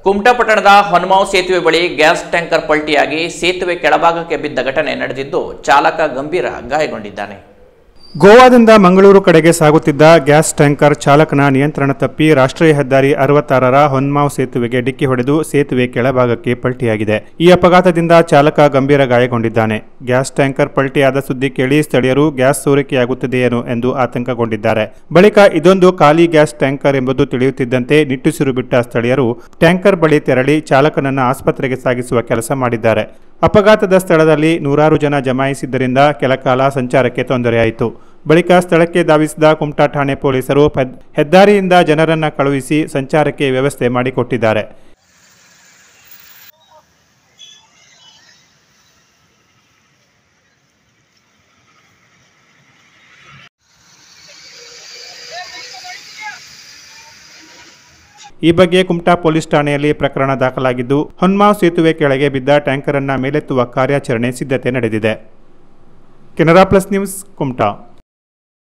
ಕುಮಟಾ ಪಟ್ಟಣದ ಹೊನ್ಮಾವ್ ಸೇತುವೆ ಬಳಿ ಗ್ಯಾಸ್ ಟ್ಯಾಂಕರ್ ಪಲ್ಟಿಯಾಗಿ ಸೇತುವೆ ಕೆಳಭಾಗಕ್ಕೆ ಬಿದ್ದ ಘಟನೆ ನಡೆದಿದ್ದು ಚಾಲಕ ಗಂಭೀರ ಗಾಯಗೊಂಡಿದ್ದಾನೆ. ಗೋವಾದಿಂದ ಮಂಗಳೂರು ಕಡೆಗೆ ಸಾಗುತ್ತಿದ್ದ ಗ್ಯಾಸ್ ಟ್ಯಾಂಕರ್ ಚಾಲಕನ ನಿಯಂತ್ರಣ ತಪ್ಪಿ ರಾಷ್ಟ್ರೀಯ ಹೆದ್ದಾರಿ 66ರ ಹೊನ್ಮಾವ್ ಸೇತುವೆಗೆ ಡಿಕ್ಕಿ ಹೊಡೆದು ಸೇತುವೆ ಕೆಳಭಾಗಕ್ಕೆ ಪಲ್ಟಿಯಾಗಿದೆ. ಈ ಅಪಘಾತದಿಂದ ಚಾಲಕ ಗಂಭೀರ ಗಾಯಗೊಂಡಿದ್ದಾನೆ. ಗ್ಯಾಸ್ ಟ್ಯಾಂಕರ್ ಪಲ್ಟಿಯಾದ ಸುದ್ದಿ ಕೇಳಿ ಸ್ಥಳೀಯರು ಗ್ಯಾಸ್ ಸೋರಿಕೆಯಾಗುತ್ತದೆಯೇನೋ ಎಂದು ಆತಂಕಗೊಂಡಿದ್ದಾರೆ. ಬಳಿಕ ಇದೊಂದು ಖಾಲಿ ಗ್ಯಾಸ್ ಟ್ಯಾಂಕರ್ ಎಂಬುದು ತಿಳಿಯುತ್ತಿದ್ದಂತೆ ನಿಟ್ಟುಸಿರು ಬಿಟ್ಟ ಸ್ಥಳೀಯರು ಟ್ಯಾಂಕರ್ ಬಳಿ ತೆರಳಿ ಚಾಲಕನನ್ನು ಆಸ್ಪತ್ರೆಗೆ ಸಾಗಿಸುವ ಕೆಲಸ ಮಾಡಿದ್ದಾರೆ. ಅಪಘಾತದ ಸ್ಥಳದಲ್ಲಿ ನೂರಾರು ಜನ ಜಮಾಯಿಸಿದ್ದರಿಂದ ಕೆಲಕಾಲ ಸಂಚಾರಕ್ಕೆ ತೊಂದರೆಯಾಯಿತು. ಬಳಿಕ ಸ್ಥಳಕ್ಕೆ ಧಾವಿಸಿದ ಕುಮಟಾ ಠಾಣೆ ಪೊಲೀಸರು ಹೆದ್ದಾರಿಯಿಂದ ಜನರನ್ನು ಕಳುಹಿಸಿ ಸಂಚಾರಕ್ಕೆ ವ್ಯವಸ್ಥೆ ಮಾಡಿಕೊಟ್ಟಿದ್ದಾರೆ. ಈ ಬಗ್ಗೆ ಕುಮಟಾ ಪೊಲೀಸ್ ಠಾಣೆಯಲ್ಲಿ ಪ್ರಕರಣ ದಾಖಲಾಗಿದ್ದು ಹೊನ್ಮಾವ್ ಸೇತುವೆ ಕೆಳಗೆ ಬಿದ್ದ ಟ್ಯಾಂಕರ್ ಅನ್ನು ಮೇಲೆತ್ತುವ ಕಾರ್ಯಾಚರಣೆ ಸಿದ್ಧತೆ ನಡೆದಿದೆ. Canara Plus News Kumta.